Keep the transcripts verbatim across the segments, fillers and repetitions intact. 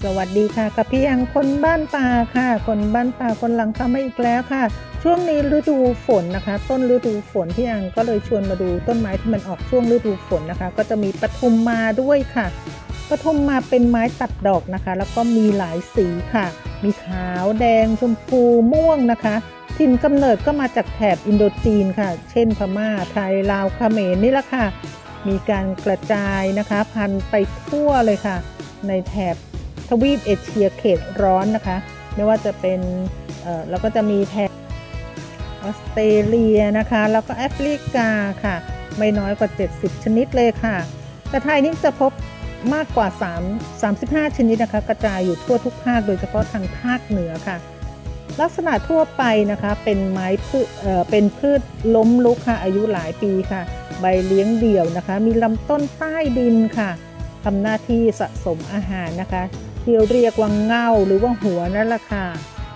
สวัสดีค่ะกับพี่อังคนบ้านป่าค่ะคนบ้านป่าคนหลังคามาอีกแล้วค่ะช่วงนี้ฤดูฝนนะคะต้นฤดูฝนพี่อังก็เลยชวนมาดูต้นไม้ที่มันออกช่วงฤดูฝนนะคะก็จะมีปทุมมาด้วยค่ะปทุมมาเป็นไม้ตัดดอกนะคะแล้วก็มีหลายสีค่ะมีขาวแดงชมพูม่วงนะคะถิ่นกำเนิดก็มาจากแถบอินโดจีนค่ะเช่นพม่าไทยลาวเขมรนี่แหละค่ะมีการกระจายนะคะพันธุ์ไปทั่วเลยค่ะในแถบทวีปเอเชียเขตร้อนนะคะไม่ว่าจะเป็นเอ่อแล้วก็จะมีแถบออสเตรเลียนะคะแล้วก็แอฟริกาค่ะไม่น้อยกว่าเจ็ดสิบชนิดเลยค่ะแต่ไทยนี่จะพบมากกว่า3 35ชนิดนะคะกระจายอยู่ทั่วทุกภาคโดยเฉพาะทางภาคเหนือค่ะลักษณะทั่วไปนะคะเป็นไม้พืชเอ่อเป็นพืชล้มลุกค่ะอายุหลายปีค่ะใบเลี้ยงเดี่ยวนะคะมีลำต้นใต้ดินค่ะทำหน้าที่สะสมอาหารนะคะที่เรียกว่าเง่าหรือว่าหัวนั่นแหละค่ะ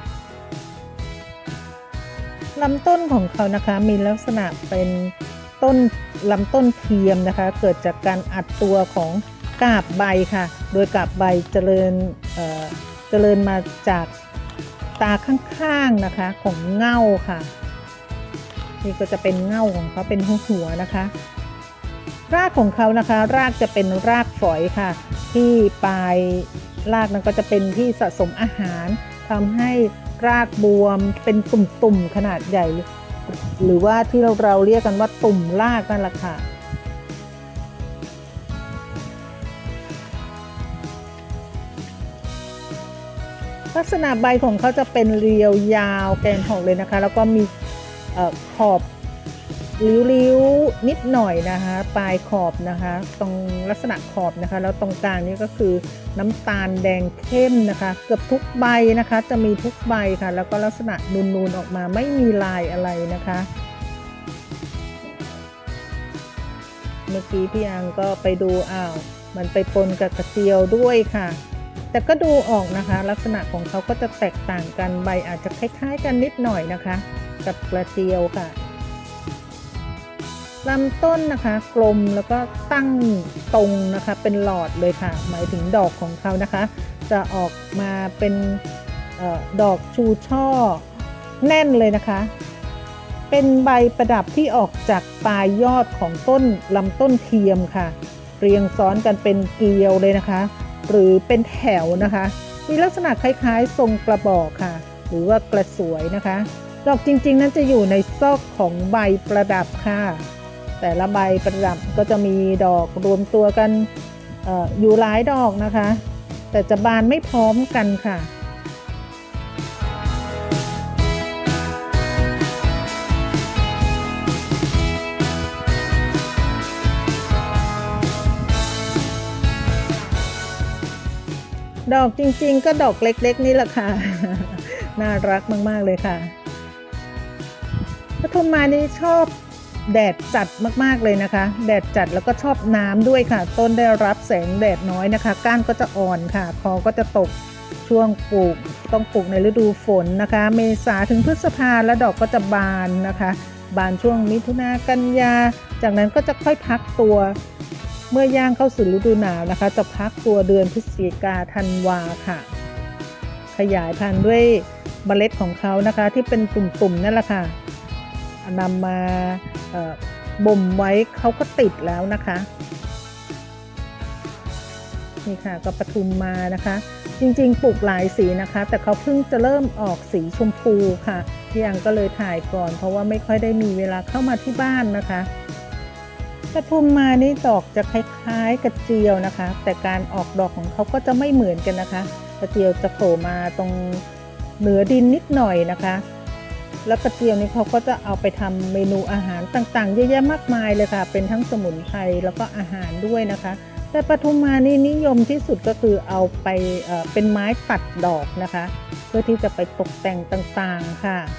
ลำต้นของเขานะคะมีลักษณะเป็นต้นลำต้นเทียมนะคะเกิดจากการอัดตัวของกาบใบค่ะโดยกาบใบเจริญเอ่อเจริญมาจากตาข้างๆนะคะของเง่าค่ะนี่ก็จะเป็นเง่าของเขาเป็นหัวนะคะรากของเขานะคะรากจะเป็นรากฝอยค่ะที่ปลายรากนั้นก็จะเป็นที่สะสมอาหารทำให้รากบวมเป็นตุ่มๆขนาดใหญ่หรือว่าที่เราเราเรียกกันว่าตุ่มรากนั่นแหละค่ะลักษณะใบของเขาจะเป็นเรียวยาวแกนหอกเลยนะคะแล้วก็มีขอบริ้วๆนิดหน่อยนะคะปลายขอบนะคะตรงลักษณะขอบนะคะแล้วตรงกลางนี่ก็คือน้ำตาลแดงเข้มนะคะเกือบทุกใบนะคะจะมีทุกใบค่ะแล้วก็ลักษณะนูนๆออกมาไม่มีลายอะไรนะคะเมื่อกี้พี่อังก็ไปดูอ้าวมันไปปนกับกระเจียวด้วยค่ะแต่ก็ดูออกนะคะลักษณะของเขาก็จะแตกต่างกันใบอาจจะคล้ายๆกันนิดหน่อยนะคะกับกระเจียวค่ะลำต้นนะคะกลมแล้วก็ตั้งตรงนะคะเป็นหลอดเลยค่ะหมายถึงดอกของเขานะคะจะออกมาเป็นออดอกชูช่อแน่นเลยนะคะเป็นใบประดับที่ออกจากปลายยอดของต้นลำต้นเทียมค่ะเรียงซ้อนกันเป็นเกลียวเลยนะคะหรือเป็นแถวนะคะมีลักษณะคล้ายๆทรงกระบอกค่ะหรือว่ากระสวยนะคะดอกจริงๆนั้นจะอยู่ในซอกของใบประดับค่ะแต่ละใบประดับก็จะมีดอกรวมตัวกัน อ, อ, อยู่หลายดอกนะคะแต่จะบานไม่พร้อมกันค่ะดอกจริงๆก็ดอกเล็กๆนี่แหละค่ะ น่ารักมากๆเลยค่ะปทุมมานี่ชอบแดดจัดมากๆเลยนะคะแดดจัดแล้วก็ชอบน้ำด้วยค่ะต้นได้รับแสงแดดน้อยนะคะก้านก็จะอ่อนค่ะคอก็จะตกช่วงปลูกต้องปลูกในฤดูฝนนะคะเมษาถึงพฤษภาแล้วดอกก็จะบานนะคะบานช่วงมิถุนากันยาจากนั้นก็จะค่อยพักตัวเมื่อย่างเข้าสู่ฤดูหนาวนะคะจะพักตัวเดือนพฤศจิกาธันวาค่ะขยายพันธุ์ด้วยเมล็ดของเขานะคะที่เป็นตุ่มๆนั่นแหละค่ะนำมาบ่มไว้เขาก็ติดแล้วนะคะนี่ค่ะก็ปทุมมานะคะจริงๆปลูกหลายสีนะคะแต่เขาเพิ่งจะเริ่มออกสีชมพูค่ะพี่อังก็เลยถ่ายก่อนเพราะว่าไม่ค่อยได้มีเวลาเข้ามาที่บ้านนะคะปทุมมานี่ดอกจะคล้ายๆกระเจียวนะคะแต่การออกดอกของเขาก็จะไม่เหมือนกันนะคะกระเจียวจะโผล่มาตรงเหนือดินนิดหน่อยนะคะแล้วกระเจียวนี้เขาก็จะเอาไปทำเมนูอาหารต่างๆเยอะแยะมากมายเลยค่ะเป็นทั้งสมุนไพรแล้วก็อาหารด้วยนะคะแต่ปทุมมานี่นิยมที่สุดก็คือเอาไปเอ่อเป็นไม้ตัดดอกนะคะเพื่อที่จะไปตกแต่งต่างๆค่ะ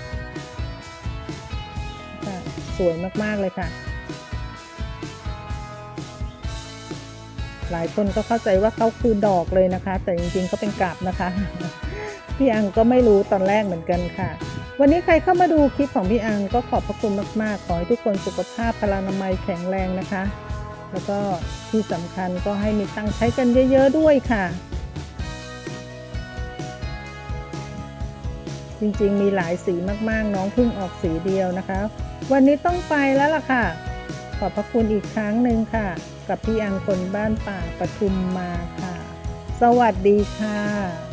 สวยมากๆเลยค่ะหลายคนก็เข้าใจว่าเขาคือดอกเลยนะคะแต่จริงๆเขาเป็นกาบนะคะพี่อังก็ไม่รู้ตอนแรกเหมือนกันค่ะวันนี้ใครเข้ามาดูคลิปของพี่อังก็ขอบพระคุณมากๆขอให้ทุกคนสุขภาพพลานามัยแข็งแรงนะคะแล้วก็ที่สำคัญก็ให้มีตังค์ใช้กันเยอะๆด้วยค่ะจริงๆมีหลายสีมากๆน้องเพิ่งออกสีเดียวนะคะ วันนี้ต้องไปแล้วล่ะค่ะขอบพระคุณอีกครั้งหนึ่งค่ะกับพี่อังคนบ้านป่าปทุมมาค่ะสวัสดีค่ะ